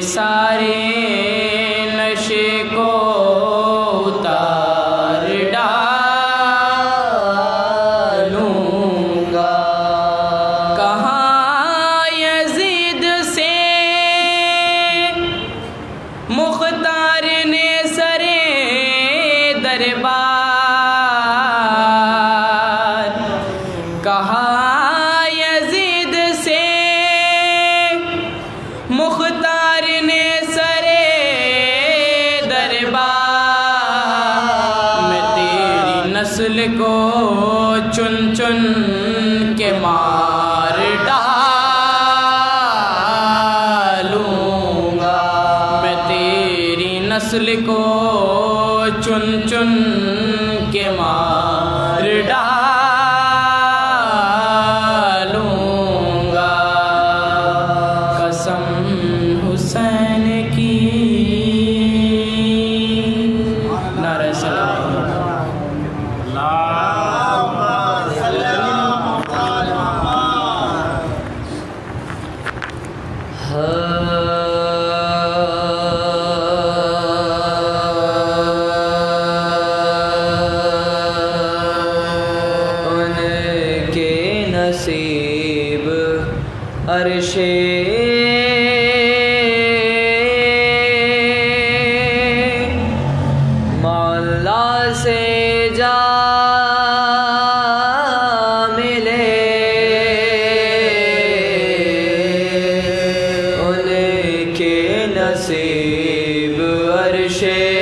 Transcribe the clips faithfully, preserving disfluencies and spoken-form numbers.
سارے نشے کو اتار ڈالوں گا۔ کہاں یزید سے مختار نے سرے دربار، کہاں یزید سے مختار نے سرے دربار، میں تیری نسل کو چن چن کے مار ڈالوں گا، میں تیری نسل کو چن چن کے مار ڈالوں گا۔ قسم حسین کی، نعرہ سلام۔ نصیب عرش مولا سے جا ملے، ان کے نصیب عرش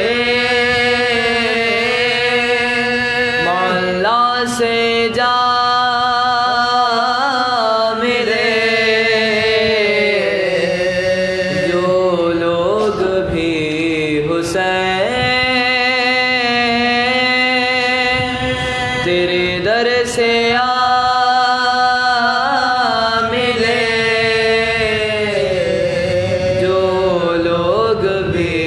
مولا سے جا تیرے در سے آ ملے، جو لوگ بھی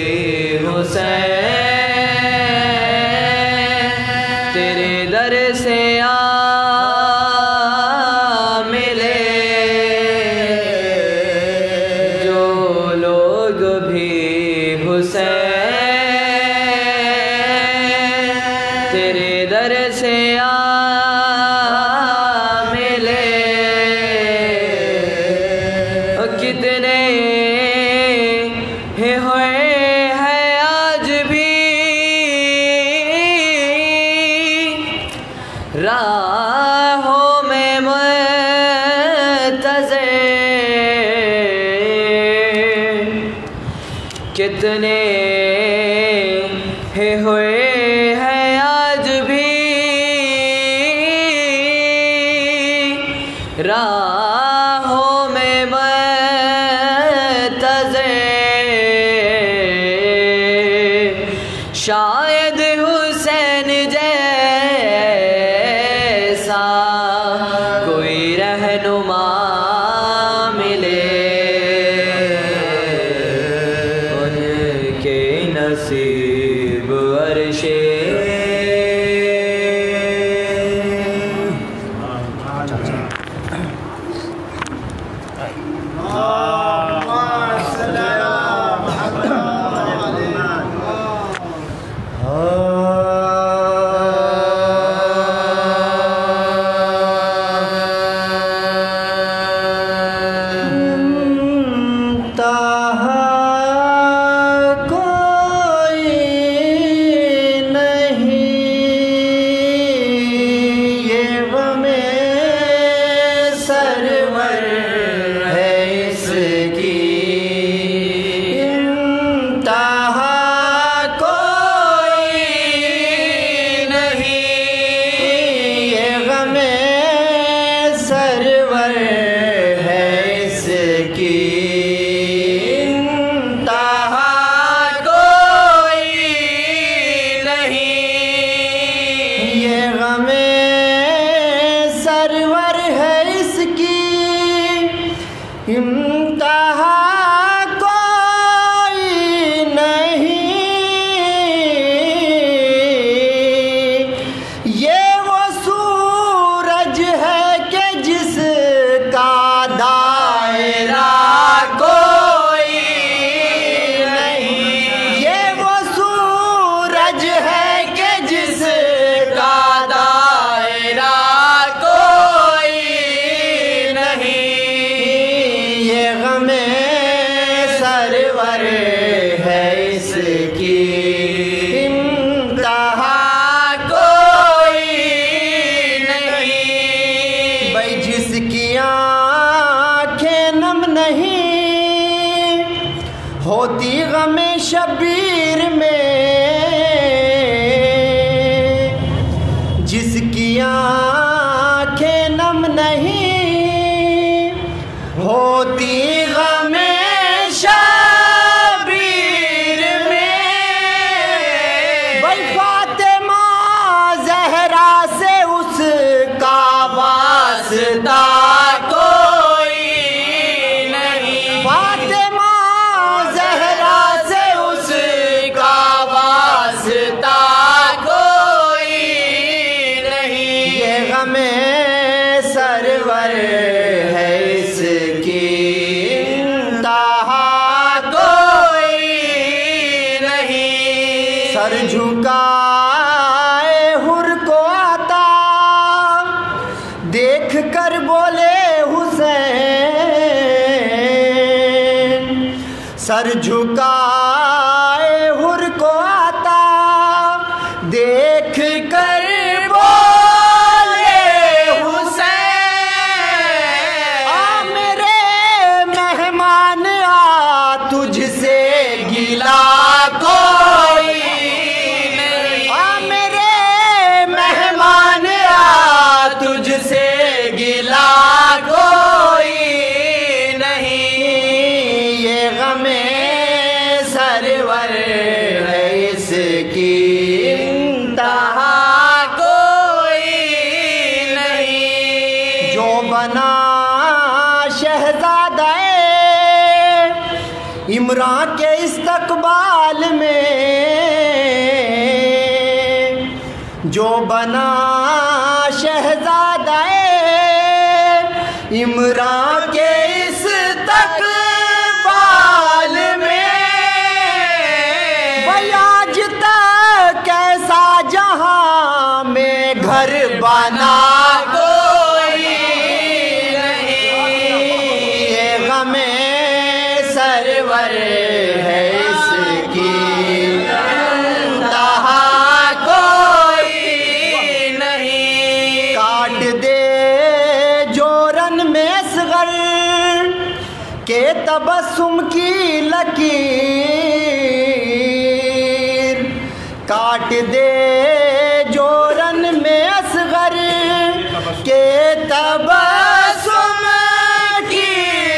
حسین تیرے در سے آ ملے، جو لوگ بھی حسین تیرے در سے آ ملے، کتنے ہی ہوئے ہیں آج بھی راہوں میں منتظر، کتنے ہی ہوئے ہیں آج بھی راہوں میں منتظر، شاید حسین جیسا کوئی رہنما ملے، ان کے نصیب عرش ہوتی غم شبیر میں جس کی آنکھیں نم نہیں، ہوتی غم شبیر میں بھائی فاطمہ زہرا سے اس کا واسطہ کوئی نہیں، فاطمہ زہرا سے اس کا واسطہ کوئی نہیں، یہ غم سرور ہے اس کی انتہا کوئی نہیں، سر جھکائے حر کو آتا دیکھ کر بولے حسین، سر جھکائے حر کو آتا دیکھ کر بولے حسین، آ میرے مہمان آ تجھ سے گلا کوئی نہیں، آ میرے مہمان آ تجھ سے گلا کوئی نہیں، یہ غم سرور ہے اس کی انتہا کوئی نہیں، جو بنا شہزادہ عمران کے استقبال میں، جو بنا شہزادہ عمران کے استقبال میں، بھائی آج تک کیسا جہاں میں گھر بنا کوئی نہیں، یہ غم سرور ہے اس کی انتہا کوئی نہیں، کاٹ دے جورن میں اصغر کے تبسم کی لکیر، کاٹ دے جورن میں اصغر کے تبسم کی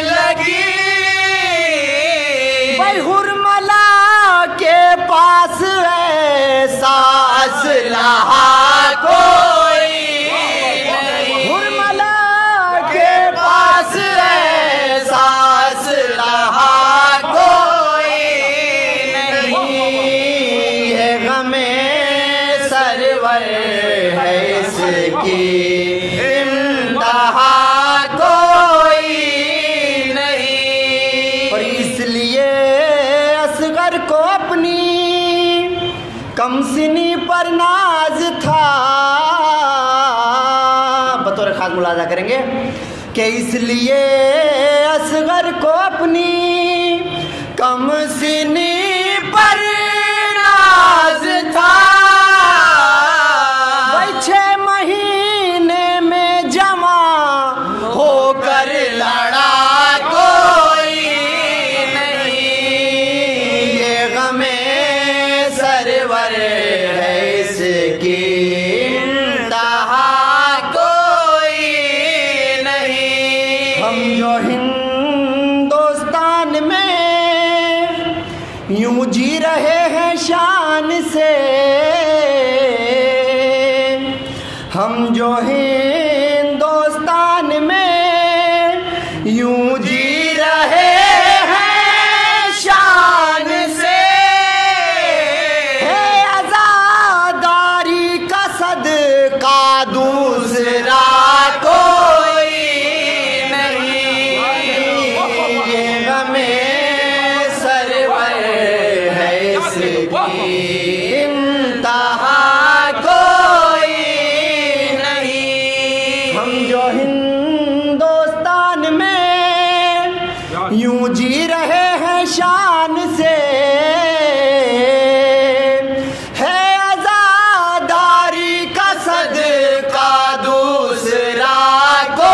لکیر، بھائی حرملا کے پاس ایسا اسلحہ کوئی نہیں، حرملا کے پاس ایسا اسلحہ کوئی نہیں، یہ غم سرور ہے اس کی انتہا کوئی نہیں، اور اس لیے اصغر کو اپنی کم سنی پر ناز تھا، بطور خاص ملاحظہ کریں گے کہ اس لیے اصغر کو اپنی کم سنی پر ناز تھا، بھائی چھ مہینے میں جمع ہو کر لڑا کوئی نہیں، یہ غم سرور ہے اس کی انتہا کوئی نہیں، ہم جو ہندوستان میں یوں جی رہے ہیں شان سے، ہم جو ہندوستان میں یوں جی رہے ہیں شان سے، ہے عزاداری کا صدقہ دوسرا کوئی نہیں، یہ غم سرور ہے اس کی انتہا کوئی نہیں، ہم جو ہندوستان میں یوں جی رہے ہیں شان سے، ہے عزاداری کا صدقہ دوسرا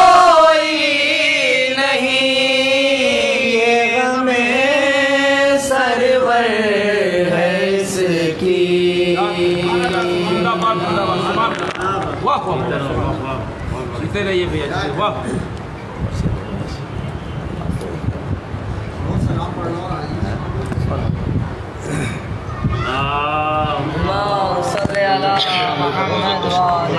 کوئی نہیں، یہ غم عمر ہے اس کی واہ واہ جیتے رہیے بھیا واہ اللہم صلی علی محمد وآل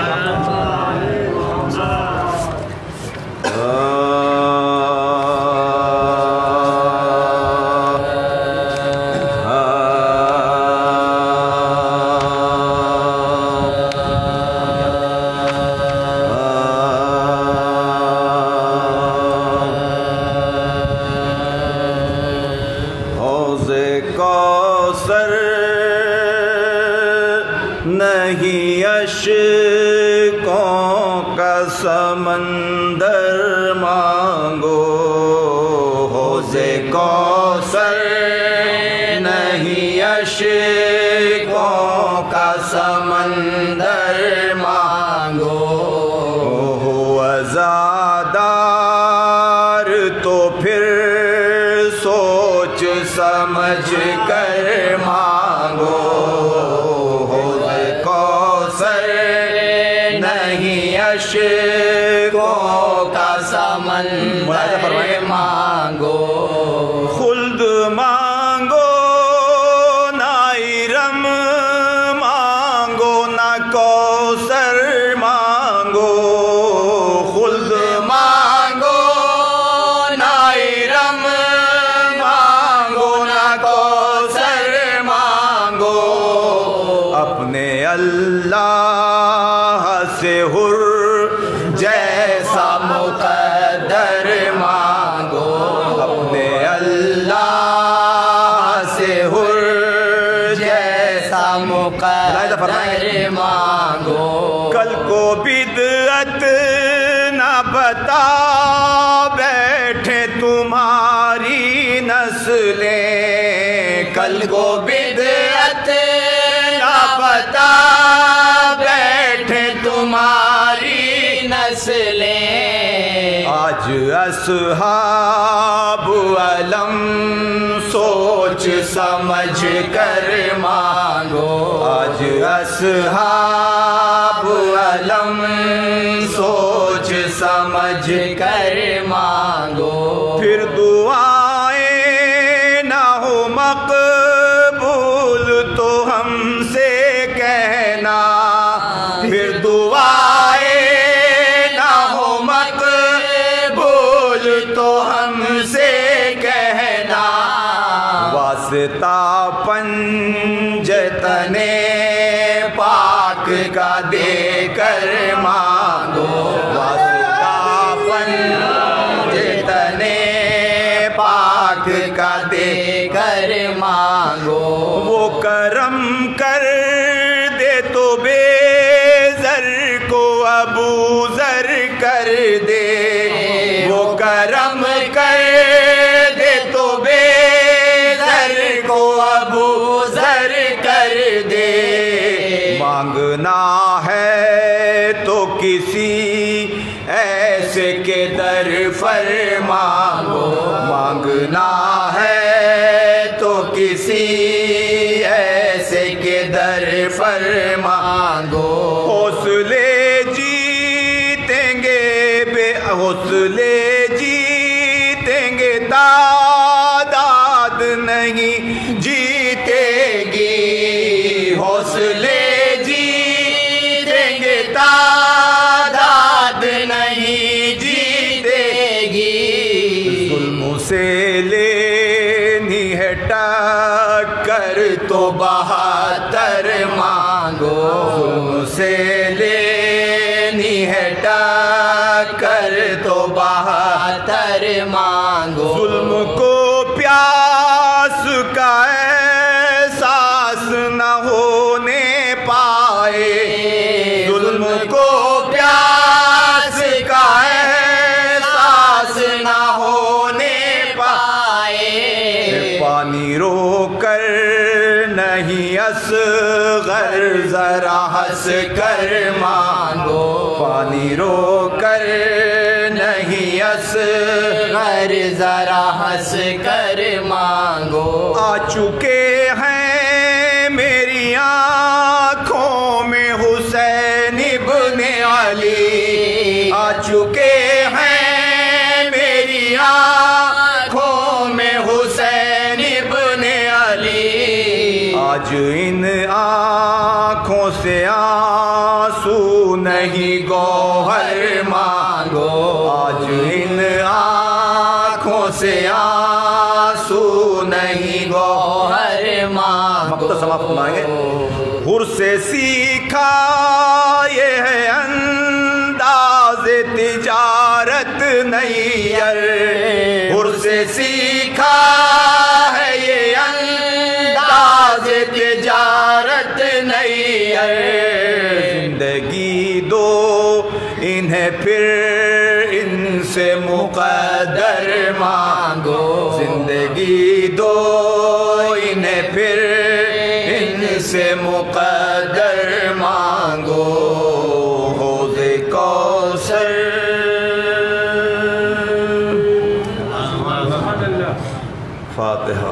نہیں اشکوں کا سمندر مانگو حوض کوثر نہیں اشکوں کا سمندر مانگو ہو عزادار تو پھر سوچ سمجھ کر مانگو عشقوں کا سمندر مانگو خلد مانگو نہ ارم مانگو نہ کوثر مانگو خلد مانگو نہ ارم مانگو نہ کوثر مانگو اپنے اللہ سے حر جیسا مقدر مانگو اپنے اللہ سے حر جیسا مقدر مانگو کل کو بدعت نہ بتا بیٹھے تمہاری نسلیں کل کو بدعت نہ بتا تمہاری نسلیں آج اصحاب علم سوچ سمجھ کر مانگو آج اصحاب علم سوچ سمجھ کر مانگو پھر دعائیں نہ ہو مقبول تو ہم سے کہنا پھر دعائیں نہ ہو مقبول تو ہم سے کہنا واسطہ پنجتن پاک کا دے کر مانگو واسطہ پنجتن پاک کا دے کر مانگو وہ کرم کر دے تو بے کو ابو ذر کر دے وہ کرم کر دے تو بے ذر کو ابو ذر کر دے مانگنا ہے تو کسی ایسے کے در پر مانگو مانگنا ہے تو کسی ایسے کے در پر مانگو حوصلے جیتیں گے بے حوصلے جیتیں گے تعداد نہیں جیتے گی حوصلے جیتیں گے تعداد نہیں جیتے گی ظلم سے لینی ہے ٹکر تو بہتر مانگو ظلم سے لینی ہے ٹکر تو بہتر مانگو ظلم کو پیاس کا احساس نہ ہونے پائے ظلم کو پیاس کا احساس نہ ہونے پائے پانی رو کر نہیں اصغر ذرا ہنس کر مانگو پانی رو کر نہیں اصغر گر ذرا ہنس کر مانگو آ چکے ہیں میری آنکھوں میں حسین ابن علی آ چکے ہیں میری آنکھوں میں حسین ابن علی آج ان آنکھوں سے آنسو نہیں گوہر مانگو آج ان آنکھوں سے آنسو نہیں گوہر مانگو مقطع سماعت فرمائیں گے حر سے سیکھا یہ ہے انداز تجارت نیر حر سے سیکھا ہے یہ انداز تجارت نیر زندگی دو انہیں پھر ان سے مقدر مانگو زندگی دو انہیں پھر ان سے مقدر مانگو حوض کوثر فاتحہ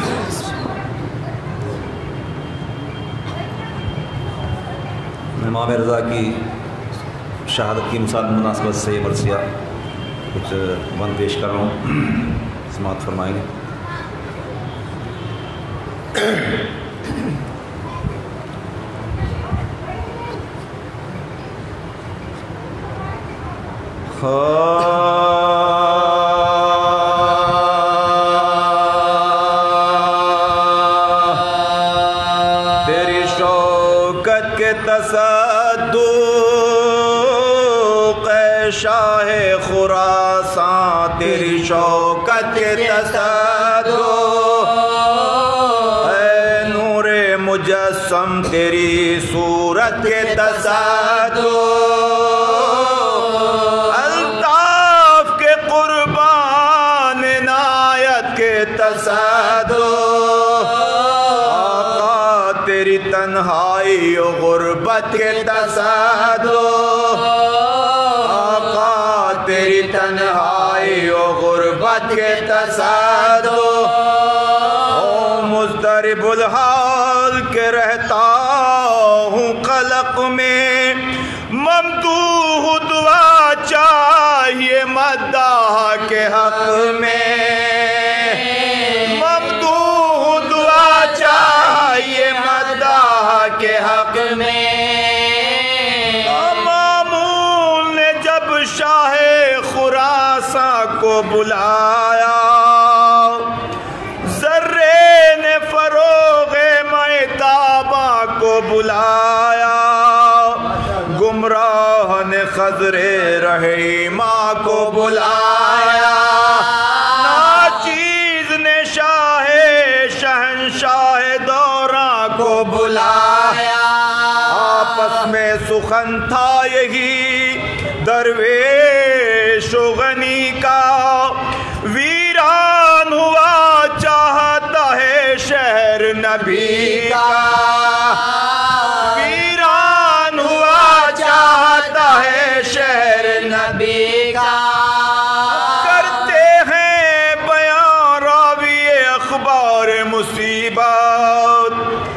امام رضا کی شہادت کی مثال مناسبت سے مرثیہ کچھ بند پیش کر رہا ہوں سماعت فرمائیں گے تیری شوکت کے تصدق اے شاہ خراسان تیری شوکت کے تصدق اے نور مجسم تیری صورت کے تصدق آقا تیری تنہائی و غربت کے تصدق آقا تیری تنہائی و غربت کے تصدق او مضطرب الحال کے رہتا ہوں قلق میں ممدوح دعا چاہیے مداح کے حق میں کے حق میں مامون نے جب شاہ خراسان کو بلایا ذرے نے فروغ مہتاباں کو بلایا گمراہ نے خضر رحیمہ کو بلایا ناچیز نے شاہ شہنشاہ دوراں کو بلایا آپس میں سخن تھا یہی درویش و غنی کا ویران ہوا چاہتا ہے شہر نبی کا ویران ہوا چاہتا ہے شہر نبی کا کرتے ہیں بیان راوی اخبار مصیبت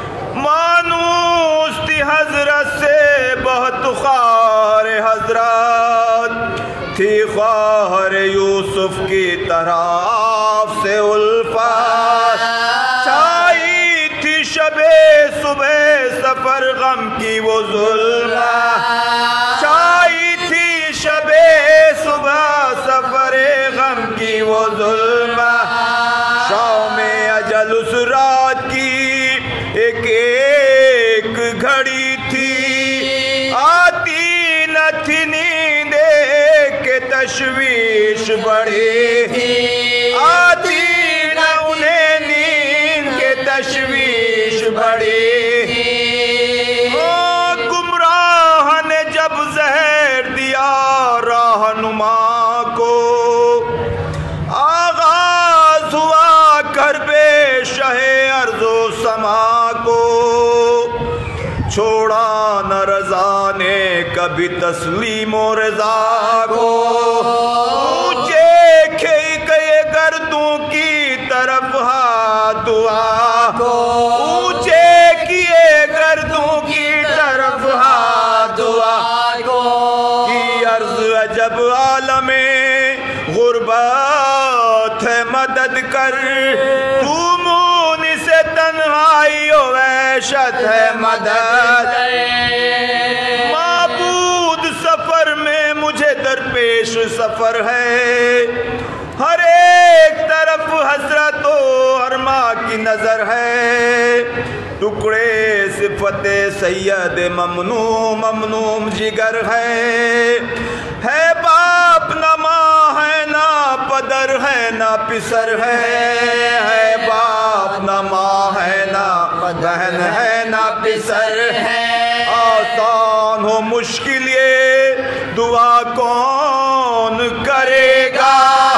مانوس تھی حضرت سے بہت خوار حضرت تھی خواہر یوسف کی طرف سے الفت چھائی تھی شب صبح سفر غم کی وہ ظلمت چھائی تھی شب صبح سفر غم کی وہ ظلمت شام اجل اس رات کی ایک ایک گھڑی تھی آتی نہ تھی نیند کہ تشویش بڑھی تھی آتی نہ انہیں نیند کہ تشویش بڑھی تھی گمراہ نے جب زہر دیا رہنما کو آغاز ہوا کربے شہ ارض و سما کو چھوڑا نہ رضا نے کبھی تسلیم و رضا کو پوچھے کہ دعا کو اونچے کیے گردوں کی طرف ہاتھ دعا کو کی عرض عجب عالم غربت ہے مدد کر تو مونی سے تنہائی و وحشت ہے مدد معبود سفر میں مجھے درپیش سفر ہے ہر ایک طرف حسرت و ارما کی نظر ہے ٹکڑے صفت سید ممنوع ممنوع جگر ہے ہے باپ نہ ماں ہے نہ پدر ہے نہ پسر ہے ہے باپ نہ ماں ہے نہ بہن ہے نہ پسر ہے آسان ہو مشکل یہ دعا کون کرے گا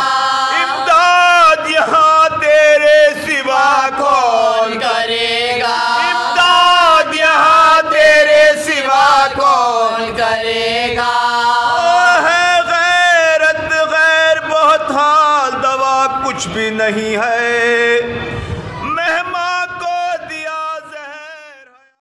امداد یہاں تیرے سوا کون کرے گا امداد یہاں تیرے سوا کون کرے گا